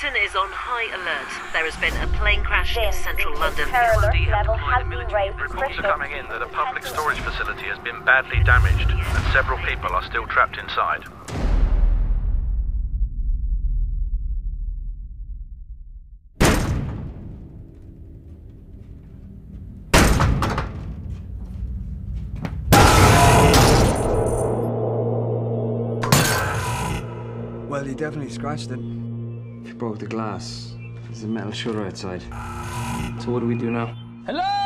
Britain is on high alert. There has been a plane crash in central London. Reports are coming in that a public storage facility has been badly damaged and several people are still trapped inside. Well, he definitely scratched it. If you broke the glass, there's a metal shutter outside. So what do we do now? Hello?